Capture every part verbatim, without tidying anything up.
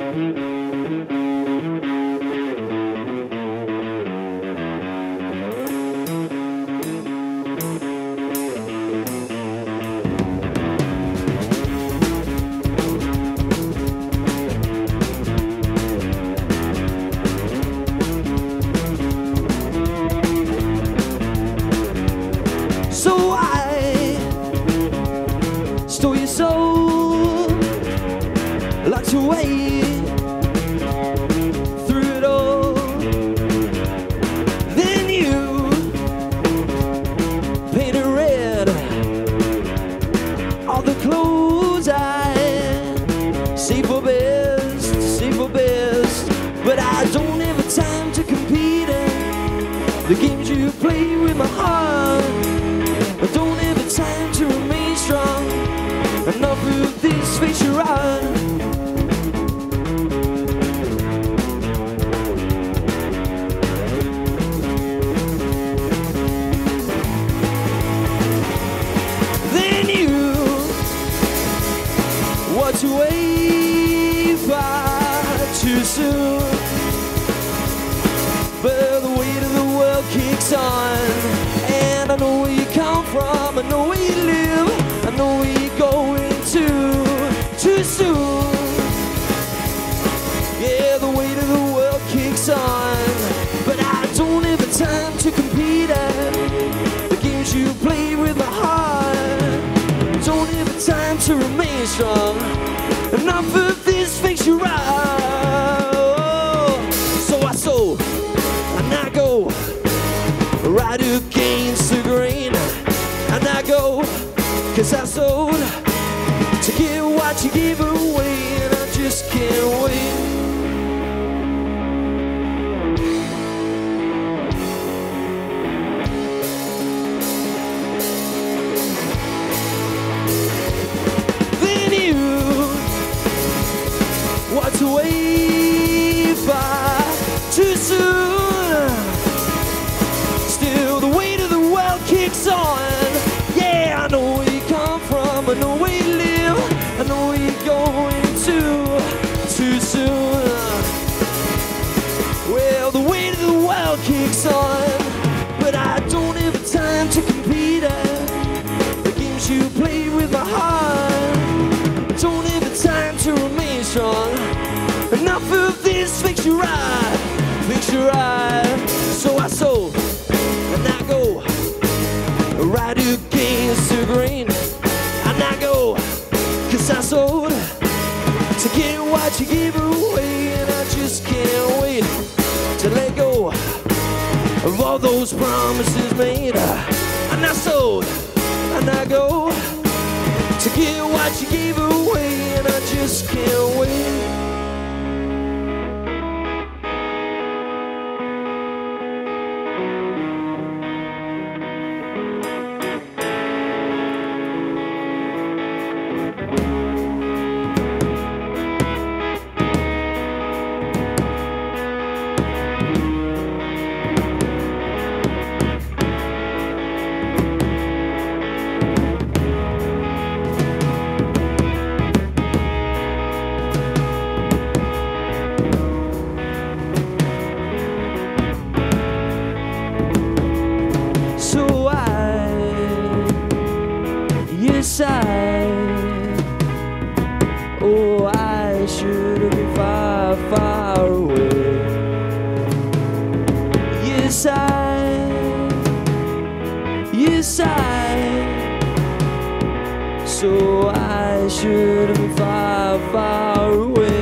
Locked away through it all. Then you painted red all the clothes I say for best, say for best. But I don't have the time to compete in the games you play with my heart. I don't have the time to remain strong enough of this face you're on. To wave far too soon, but the weight of the world kicks on, and I know where you come from, I know where you live, I know where you're going to, too soon. Yeah, the weight of the world kicks on, but I don't have the time to compete at the games you play with my heart. Don't have the time to remain strong enough of this makes you right. So I sold and I go right against the grain, and I go cause I sold to get what you gave away, and I just can't wait. What's away far too soon? Still the weight of the world kicks on. Yeah, I know where you come from, I know where you live, I know where you're going to, too soon. Well, the weight of the world kicks on, but I don't have the time to compete at the games you play with my heart. I don't have the time to remain strong enough of this makes you right, makes you right. So I sold and I go right against the grain, and I go cause I sold to get what you gave away, and I just can't wait to let go of all those promises made. And I sold and I go to get what you gave away, and I just can't wait. Side. Oh, I should have been far, far away. Yes, I, yes, I. So I should have been far, far away.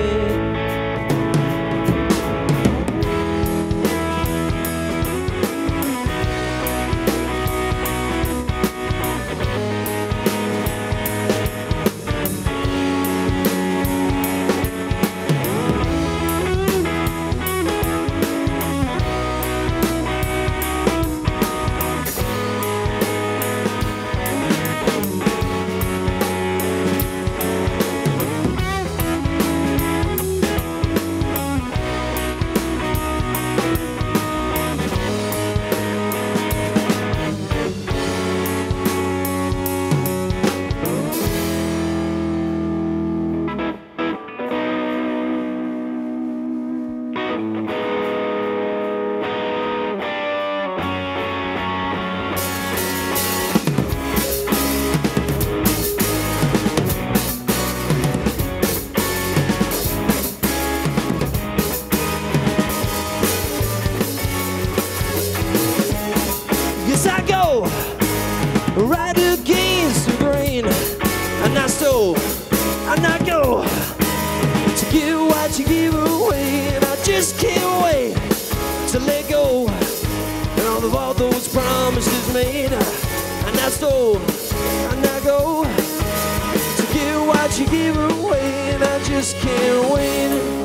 So, and I go to get what you give away, and I just can't wait.